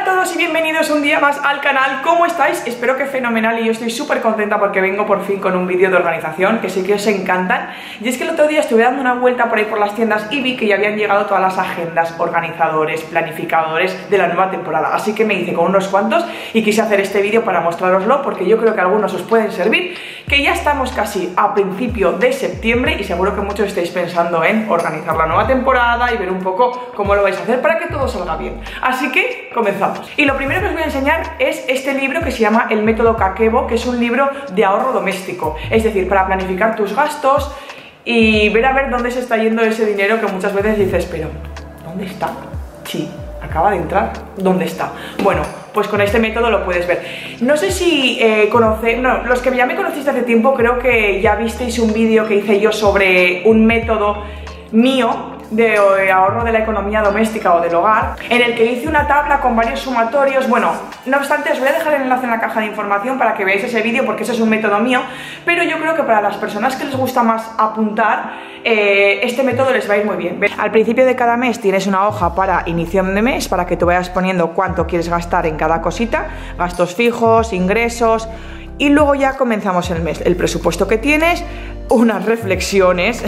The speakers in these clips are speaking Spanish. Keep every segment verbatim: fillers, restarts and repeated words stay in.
todos y bienvenidos un día más al canal. ¿Cómo estáis? Espero que fenomenal, y yo estoy súper contenta porque vengo por fin con un vídeo de organización que sé que os encantan. Y es que el otro día estuve dando una vuelta por ahí por las tiendas y vi que ya habían llegado todas las agendas, organizadores, planificadores de la nueva temporada. Así que me hice con unos cuantos y quise hacer este vídeo para mostraroslo porque yo creo que algunos os pueden servir. Que ya estamos casi a principio de septiembre y seguro que muchos estáis pensando en organizar la nueva temporada y ver un poco cómo lo vais a hacer para que todo salga bien. Así que comenzamos. Y lo primero que os voy a enseñar es este libro que se llama El Método Kakebo, que es un libro de ahorro doméstico, es decir, para planificar tus gastos y ver a ver dónde se está yendo ese dinero que muchas veces dices, pero ¿dónde está? Sí, acaba de entrar, ¿dónde está? Bueno, pues con este método lo puedes ver. No sé si eh, conocéis, no, los que ya me conociste hace tiempo, creo que ya visteis un vídeo que hice yo sobre un método mío de ahorro de la economía doméstica o del hogar, en el que hice una tabla con varios sumatorios. Bueno, no obstante, os voy a dejar el enlace en la caja de información para que veáis ese vídeo porque ese es un método mío, pero yo creo que para las personas que les gusta más apuntar, eh, este método les va a ir muy bien. Al principio de cada mes tienes una hoja para inicio de mes, para que tú vayas poniendo cuánto quieres gastar en cada cosita, gastos fijos, ingresos, y luego ya comenzamos el mes, el presupuesto que tienes, unas reflexiones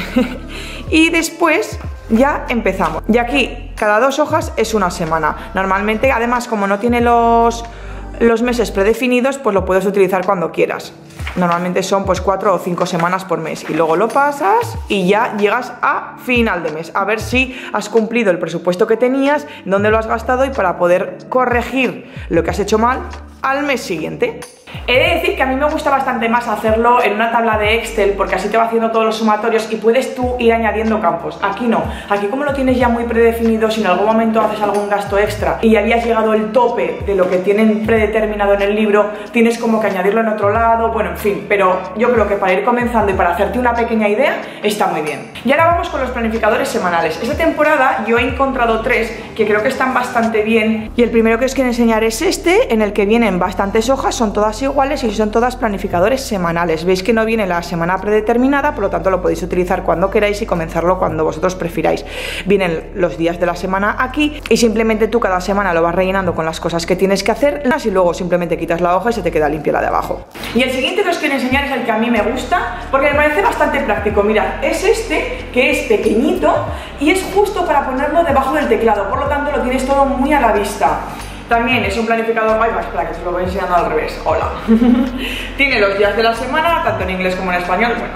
y después ya empezamos. Y aquí cada dos hojas es una semana. Normalmente, además, como no tiene los, los meses predefinidos, pues lo puedes utilizar cuando quieras. Normalmente son pues cuatro o cinco semanas por mes y luego lo pasas y ya llegas a final de mes a ver si has cumplido el presupuesto que tenías, dónde lo has gastado y para poder corregir lo que has hecho mal al mes siguiente. He de decir que a mí me gusta bastante más hacerlo en una tabla de Excel porque así te va haciendo todos los sumatorios y puedes tú ir añadiendo campos. Aquí no, aquí como lo tienes ya muy predefinido, si en algún momento haces algún gasto extra y ya habías llegado el tope de lo que tienen predeterminado en el libro, tienes como que añadirlo en otro lado, bueno, en fin, pero yo creo que para ir comenzando y para hacerte una pequeña idea está muy bien. Y ahora vamos con los planificadores semanales. Esta temporada yo he encontrado tres que creo que están bastante bien y el primero que os quiero enseñar es este, en el que vienen bastantes hojas, son todas iguales y son todas planificadores semanales. Veis que no viene la semana predeterminada, por lo tanto lo podéis utilizar cuando queráis y comenzarlo cuando vosotros prefiráis. Vienen los días de la semana aquí y simplemente tú cada semana lo vas rellenando con las cosas que tienes que hacer y luego simplemente quitas la hoja y se te queda limpia la de abajo. Y el siguiente que os quiero enseñar es el que a mí me gusta porque me parece bastante práctico. Mirad, es este que es pequeñito y es justo para ponerlo debajo del teclado, por lo tanto lo tienes todo muy a la vista. También es un planificador, ay, va, espera que te lo voy enseñando al revés, hola. Tiene los días de la semana, tanto en inglés como en español, bueno.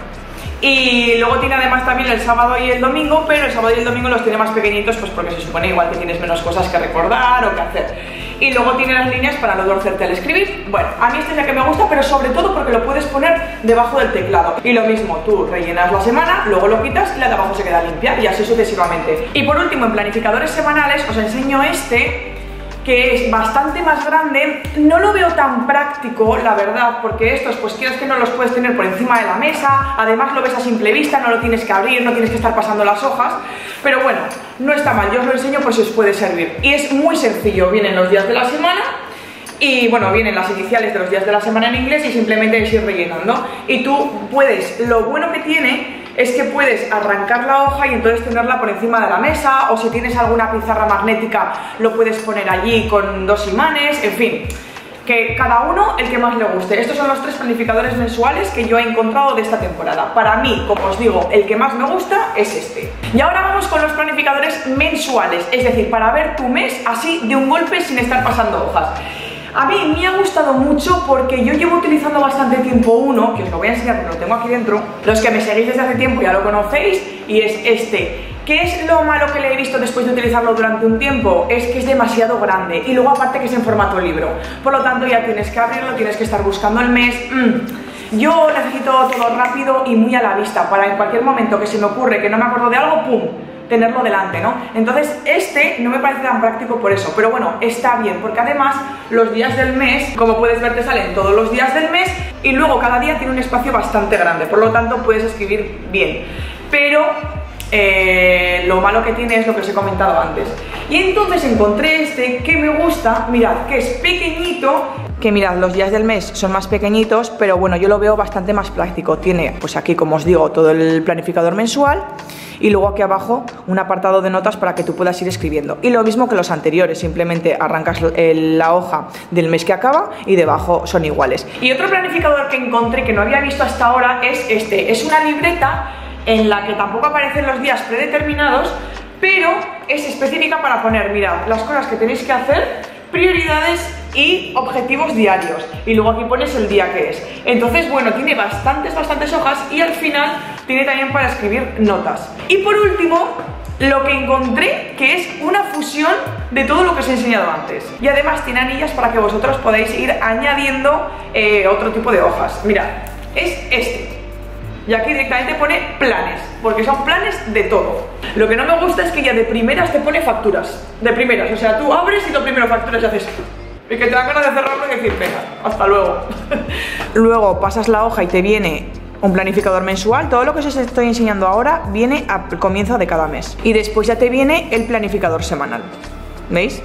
Y luego tiene además también el sábado y el domingo, pero el sábado y el domingo los tiene más pequeñitos, pues porque se supone igual que tienes menos cosas que recordar o que hacer. Y luego tiene las líneas para no torcerte al escribir. Bueno, a mí este es el que me gusta, pero sobre todo porque lo puedes poner debajo del teclado. Y lo mismo, tú rellenas la semana, luego lo quitas y la de abajo se queda limpia y así sucesivamente. Y por último, en planificadores semanales os enseño este, que es bastante más grande. No lo veo tan práctico, la verdad, porque estos, pues quieres que no los puedes tener por encima de la mesa, además lo ves a simple vista, no lo tienes que abrir, no tienes que estar pasando las hojas, pero bueno, no está mal, yo os lo enseño por si os puede servir. Y es muy sencillo, vienen los días de la semana y bueno, vienen las iniciales de los días de la semana en inglés y simplemente es ir rellenando. Y tú puedes, lo bueno que tiene es que puedes arrancar la hoja y entonces tenerla por encima de la mesa, o si tienes alguna pizarra magnética lo puedes poner allí con dos imanes, en fin, que cada uno el que más le guste. Estos son los tres planificadores mensuales que yo he encontrado de esta temporada. Para mí, como os digo, el que más me gusta es este. Y ahora vamos con los planificadores mensuales, es decir, para ver tu mes así de un golpe sin estar pasando hojas. A mí me ha gustado mucho porque yo llevo utilizando bastante tiempo uno, que os lo voy a enseñar porque lo tengo aquí dentro. Los que me seguís desde hace tiempo ya lo conocéis, y es este. ¿Qué es lo malo que le he visto después de utilizarlo durante un tiempo? Es que es demasiado grande y luego aparte que es en formato libro. Por lo tanto ya tienes que abrirlo, tienes que estar buscando el mes. Mm. Yo necesito todo rápido y muy a la vista para en cualquier momento que se me ocurre que no me acuerdo de algo, ¡pum!, tenerlo delante, ¿no? Entonces este no me parece tan práctico por eso, pero bueno, está bien, porque además los días del mes, como puedes ver, te salen todos los días del mes y luego cada día tiene un espacio bastante grande, por lo tanto puedes escribir bien, pero eh, lo malo que tiene es lo que os he comentado antes. Y entonces encontré este que me gusta, mirad, que es pequeñito, que mirad, los días del mes son más pequeñitos, pero bueno, yo lo veo bastante más práctico. Tiene, pues aquí, como os digo, todo el planificador mensual. y luego aquí abajo un apartado de notas para que tú puedas ir escribiendo. Y lo mismo que los anteriores, simplemente arrancas el, la hoja del mes que acaba y debajo son iguales. Y otro planificador que encontré que no había visto hasta ahora es este. Es una libreta en la que tampoco aparecen los días predeterminados, pero es específica para poner, mirad, las cosas que tenéis que hacer, prioridades y objetivos diarios, y luego aquí pones el día que es. Entonces, bueno, tiene bastantes, bastantes hojas y al final tiene también para escribir notas. Y por último, lo que encontré, que es una fusión de todo lo que os he enseñado antes. Y además tiene anillas para que vosotros podáis ir añadiendo eh, otro tipo de hojas. Mirad, es este. Y aquí directamente pone planes, porque son planes de todo. Lo que no me gusta es que ya de primeras te pone facturas. De primeras, o sea, tú abres y lo primero facturas y haces... Y que te dan ganas de cerrarlo y decir, venga, hasta luego. Luego pasas la hoja y te viene un planificador mensual. Todo lo que os estoy enseñando ahora viene al comienzo de cada mes. Y después ya te viene el planificador semanal. ¿Veis?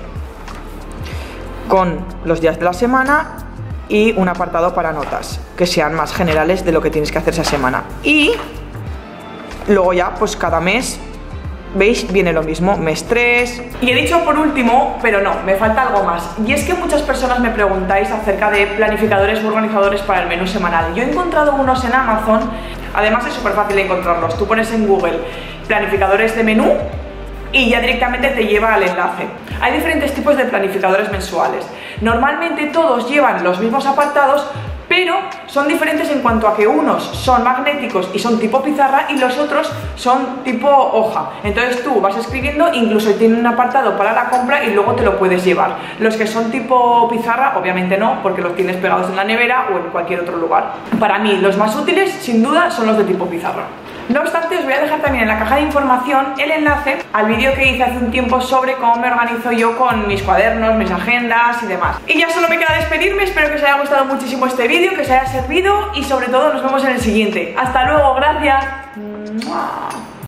Con los días de la semana y un apartado para notas, que sean más generales de lo que tienes que hacer esa semana. Y luego ya, pues cada mes, ¿veis? Viene lo mismo, mes tres. Y he dicho por último, pero no, me falta algo más. Y es que muchas personas me preguntáis acerca de planificadores u organizadores para el menú semanal. Yo he encontrado unos en Amazon, además es súper fácil de encontrarlos. Tú pones en Google planificadores de menú y ya directamente te lleva al enlace. Hay diferentes tipos de planificadores mensuales. Normalmente todos llevan los mismos apartados, pero son diferentes en cuanto a que unos son magnéticos y son tipo pizarra y los otros son tipo hoja. Entonces tú vas escribiendo, incluso tienen un apartado para la compra y luego te lo puedes llevar. Los que son tipo pizarra, obviamente no, porque los tienes pegados en la nevera o en cualquier otro lugar. Para mí los más útiles, sin duda, son los de tipo pizarra. No obstante, os voy a dejar también en la caja de información el enlace al vídeo que hice hace un tiempo sobre cómo me organizo yo con mis cuadernos, mis agendas y demás. Y ya solo me queda despedirme, espero que os haya gustado muchísimo este vídeo, que os haya servido y sobre todo nos vemos en el siguiente. ¡Hasta luego! ¡Gracias!